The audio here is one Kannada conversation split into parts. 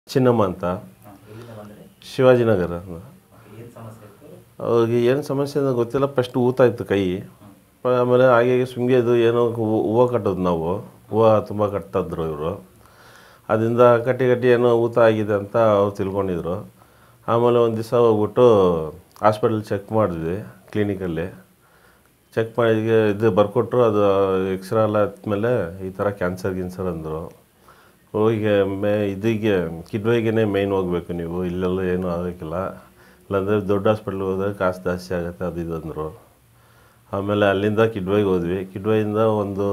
ಚಿನ್ನಮ್ಮ ಅಂತ ಶಿವಾಜಿನಗರ. ಅವ್ರಿಗೆ ಏನು ಸಮಸ್ಯೆ ಅಂತ ಗೊತ್ತಿಲ್ಲ. ಫಸ್ಟ್ ಊತ ಇತ್ತು ಕೈ, ಆಮೇಲೆ ಹಾಗೆ ಸುಮ್ಗೆ ಇದು ಏನೋ ಹೂವು ಕಟ್ಟೋದು, ನಾವು ಹೂವು ತುಂಬ ಕಟ್ತಾಯಿದ್ರು ಇವರು. ಅದರಿಂದ ಕಟ್ಟಿ ಏನೋ ಊತ ಆಗಿದೆ ಅಂತ ಅವ್ರು ತಿಳ್ಕೊಂಡಿದ್ರು. ಆಮೇಲೆ ಒಂದು ದಿವಸ ಹೋಗ್ಬಿಟ್ಟು ಹಾಸ್ಪಿಟಲ್ ಚೆಕ್ ಮಾಡಿದ್ವಿ, ಕ್ಲಿನಿಕಲ್ಲಿ ಚೆಕ್ ಮಾಡಿ ಇದು ಬರ್ಕೊಟ್ರು. ಅದು ಎಕ್ಸ್ರೇ ಎಲ್ಲ ಹತ್ಮೇಲೆ ಈ ಥರ ಕ್ಯಾನ್ಸರ್ ಅಂದರು. ಹೋಗಿ ಇದಕ್ಕೆ ಕಿಡ್ನಿಗೆ ಮೇಯ್ನ್ ಹೋಗ್ಬೇಕು ನೀವು, ಇಲ್ಲೆಲ್ಲ ಏನೂ ಆಗೋಕ್ಕಿಲ್ಲ, ಇಲ್ಲಾಂದರೆ ದೊಡ್ಡ ಹಾಸ್ಪಿಟ್ಲಿಗೆ ಹೋದರೆ ಕಾಸು ಜಾಸ್ತಿ ಆಗುತ್ತೆ ಅದು ಇದು ಅಂದರು. ಆಮೇಲೆ ಅಲ್ಲಿಂದ ಕಿಡ್ನಿಗೆ ಹೋದ್ವಿ. ಕಿಡ್ನಿಯಿಂದ ಒಂದು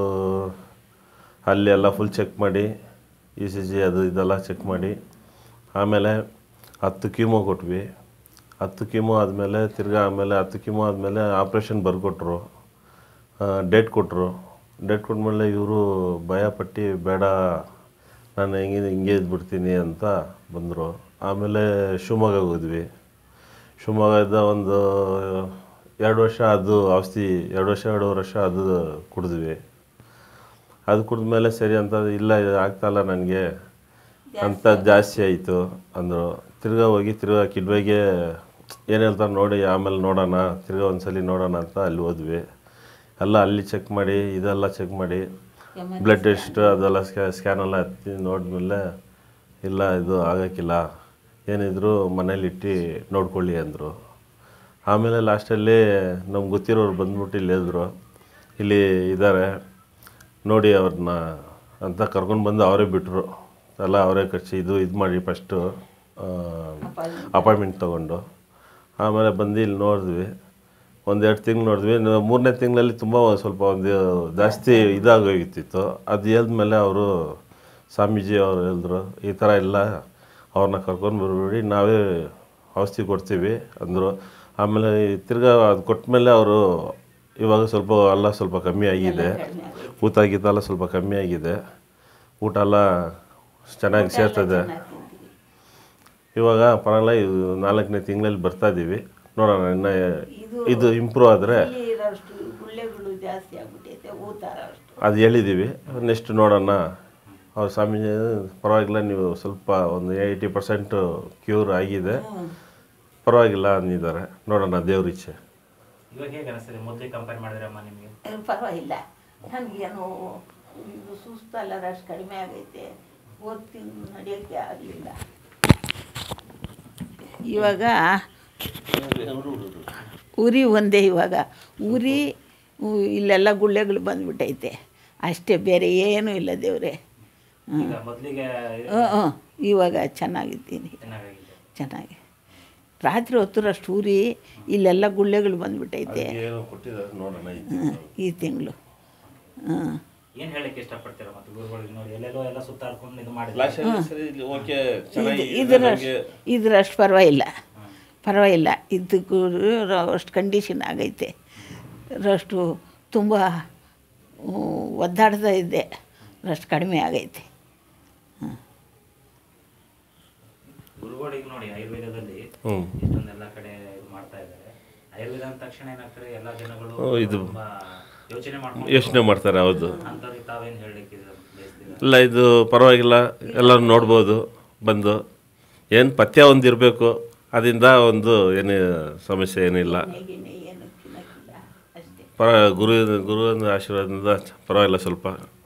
ಅಲ್ಲಿ ಎಲ್ಲ ಫುಲ್ ಚೆಕ್ ಮಾಡಿ ECG ಅದು ಇದೆಲ್ಲ ಚೆಕ್ ಮಾಡಿ ಆಮೇಲೆ 10 ಕೀಮೋ ಕೊಟ್ವಿ. 10 ಕೀಮೋ ಆದಮೇಲೆ ಆಮೇಲೆ 10 ಕೀಮೋ ಆದಮೇಲೆ ಆಪ್ರೇಷನ್ ಬರ್ಕೊಟ್ರು, ಡೇಟ್ ಕೊಟ್ಟರು. ಡೇಟ್ ಕೊಟ್ಮೇಲೆ ಇವರು ಭಯಪಟ್ಟು ಬೇಡ ನಾನು ಹಿಂಗೆ ಇದ್ಬಿಡ್ತೀನಿ ಅಂತ ಬಂದರು. ಆಮೇಲೆ ಶಿವಮೊಗ್ಗಗೆ ಹೋದ್ವಿ. ಶಿವಮೊಗ್ಗದ ಒಂದು 2 ವರ್ಷ ಅದು ಔಷಧಿ 2 ವರ್ಷ ಅದು ಕುಡಿದ್ವಿ. ಅದು ಕುಡಿದ್ಮೇಲೆ ಸರಿ ಅಂತ ಇಲ್ಲ ಆಗ್ತಾಯಿಲ್ಲ ನನಗೆ ಅಂತ ಜಾಸ್ತಿ ಆಯಿತು ಅಂದರು. ಹೋಗಿ ಕಿಡ್ನಿಗೆ ಏನು ಹೇಳ್ತಾರೆ ನೋಡಿ ಆಮೇಲೆ ನೋಡೋಣ, ಒಂದ್ಸಲಿ ನೋಡೋಣ ಅಂತ ಅಲ್ಲಿ ಹೋದ್ವಿ. ಎಲ್ಲ ಅಲ್ಲಿ ಚೆಕ್ ಮಾಡಿ ಇದೆಲ್ಲ ಚೆಕ್ ಮಾಡಿ ಬ್ಲಡ್ ಟೆಸ್ಟ್ ಅದೆಲ್ಲ ಸ್ಕ್ಯಾನೆಲ್ಲ ಹತ್ತಿ ನೋಡಿದ್ಮೇಲೆ ಇಲ್ಲ ಇದು ಆಗೋಕ್ಕಿಲ್ಲ, ಏನಿದ್ರು ಮನೇಲಿಟ್ಟು ನೋಡ್ಕೊಳ್ಳಿ ಅಂದರು. ಆಮೇಲೆ ಲಾಸ್ಟಲ್ಲಿ ನಮ್ಗೆ ಗೊತ್ತಿರೋರು ಬಂದ್ಬಿಟ್ಟು ಇಲ್ಲಿ ಹೇಳಿದ್ರು, ಇಲ್ಲಿ ಇದ್ದಾರೆ ನೋಡಿ ಅವ್ರನ್ನ ಅಂತ ಕರ್ಕೊಂಡು ಬಂದು ಅವರೇ ಬಿಟ್ಟರು. ಎಲ್ಲ ಅವರೇ ಖರ್ಚು ಇದು ಮಾಡಿ ಫಸ್ಟು ಅಪಾಯಿಂಟ್ಮೆಂಟ್ ತೊಗೊಂಡು ಆಮೇಲೆ ಬಂದು ಇಲ್ಲಿ ನೋಡಿದ್ವಿ. 1-2 ತಿಂಗಳು ನೋಡಿದ್ವಿ. 3ನೇ ತಿಂಗಳಲ್ಲಿ ತುಂಬ ಸ್ವಲ್ಪ ಒಂದು ಜಾಸ್ತಿ ಇದಾಗೋಗಿತ್ತಿತ್ತು. ಅದು ಹೇಳಿದ್ಮೇಲೆ ಅವರು ಸ್ವಾಮೀಜಿ ಅವರು ಹೇಳಿದ್ರು, ಈ ಥರ ಇಲ್ಲ ಅವ್ರನ್ನ ಕರ್ಕೊಂಡು ಬರ್ಬಿಡಿ, ನಾವೇ ಔಷಧಿ ಕೊಡ್ತೀವಿ ಅಂದರು. ಆಮೇಲೆ ಅದು ಕೊಟ್ಟಮೇಲೆ ಅವರು ಇವಾಗ ಸ್ವಲ್ಪ ಕಮ್ಮಿ ಆಗಿದೆ, ಊತ ಗೀತ ಸ್ವಲ್ಪ ಕಮ್ಮಿ ಆಗಿದೆ, ಊಟ ಎಲ್ಲ ಚೆನ್ನಾಗಿ ಸೇರ್ತದೆ. ಇವಾಗ ಪರವಾಗಿಲ್ಲ, ಇದು 4ನೇ ತಿಂಗಳಲ್ಲಿ ಬರ್ತಾಯಿದ್ದೀವಿ. ನೋಡೋಣ ಇನ್ನು ಇದು ಇಂಪ್ರೂವ್ ಆದರೆ ಅದು ಹೇಳಿದ್ದೀವಿ. ನೆಕ್ಸ್ಟ್ ನೋಡೋಣ. ಅವ್ರು ಸ್ವಾಮೀಜಿ ಪರವಾಗಿಲ್ಲ, ನೀವು ಸ್ವಲ್ಪ ಒಂದು 80% ಕ್ಯೂರ್ ಆಗಿದೆ, ಪರವಾಗಿಲ್ಲ ಅಂದಿದ್ದಾರೆ. ನೋಡೋಣ ದೇವ್ರ ಇಚ್ಛೆ. ಪರವಾಗಿಲ್ಲ, ನನಗೇನು ಇದು ಸುಸ್ತಲ್ಲ, ಅಷ್ಟು ಕಡಿಮೆ ಆಗೈತೆ. ತಿಂಗಳು ನಡೆಯೋಕ್ಕೆ ಆಗಲಿಲ್ಲ. ಇವಾಗ ಉರಿ ಒಂದೇ, ಇವಾಗ ಉರಿ ಇಲ್ಲೆಲ್ಲ ಗುಳ್ಳೆಗಳು ಬಂದುಬಿಟ್ಟೈತೆ ಅಷ್ಟೇ, ಬೇರೆ ಏನೂ ಇಲ್ಲ ದೇವ್ರೆ. ಇವಾಗ ಚೆನ್ನಾಗಿದ್ದೀನಿ, ಚೆನ್ನಾಗಿ. ರಾತ್ರಿ ಹೊತ್ತರಷ್ಟು ಉರಿ ಇಲ್ಲೆಲ್ಲ ಗುಳ್ಳೆಗಳು ಬಂದುಬಿಟ್ಟೈತೆ ಈ ತಿಂಗಳು. ಇದ್ರಷ್ಟು ಪರವಾಗಿಲ್ಲ. ಇದಕ್ಕೂ ಅಷ್ಟು ಕಂಡೀಷನ್ ಆಗೈತೆ, ಅಷ್ಟು ತುಂಬ ಒದ್ದಾಡ್ತಾ ಇದ್ದೆ, ಅಷ್ಟು ಕಡಿಮೆ ಆಗೈತೆ. ಗುರುಗಳಿಗೆ ನೋಡಿ ಆಯುರ್ವೇದದಲ್ಲಿ ಇಷ್ಟೊಂದೆಲ್ಲ ಕಡೆ ಮಾಡ್ತಾ ಇದ್ದಾರೆ. ಆಯುರ್ವೇದ ಅಂದ ತಕ್ಷಣ ಏನಾಗ್ತಾರೆ, ಎಲ್ಲ ಜನಗಳು ಇದು ಯೋಚನೆ ಮಾಡ್ತಾರೆ. ಹೌದು, ಅಂತವ್ರಿಗೆ ತಾವೇನು ಹೇಳಲಿಕ್ಕೆ ಇಲ್ಲ ಇದು ಪರವಾಗಿಲ್ಲ, ಎಲ್ಲರೂ ನೋಡ್ಬೋದು ಬಂದು. ಏನು ಪಥ್ಯ ಒಂದು ಇರಬೇಕು, ಅದರಿಂದ ಒಂದು ಏನು ಸಮಸ್ಯೆ ಏನಿಲ್ಲ. ಗುರುವಿನ ಆಶೀರ್ವಾದದಿಂದ ಪರವಾಗಿಲ್ಲ, ಸ್ವಲ್ಪ